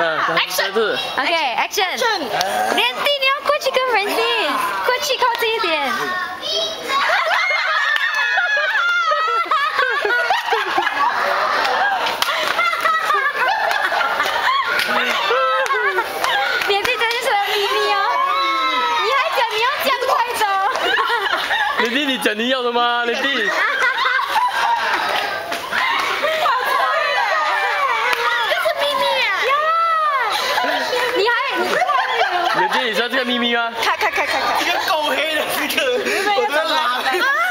，Action！OK，Action！连弟，你要过去跟人弟，过去靠近一点。连弟，这是什么秘密哦？你还讲你要这样快走？ 连弟，你讲你要的吗？连弟。 你知道这个秘密吗？看，这个够黑的这个，我真的拉。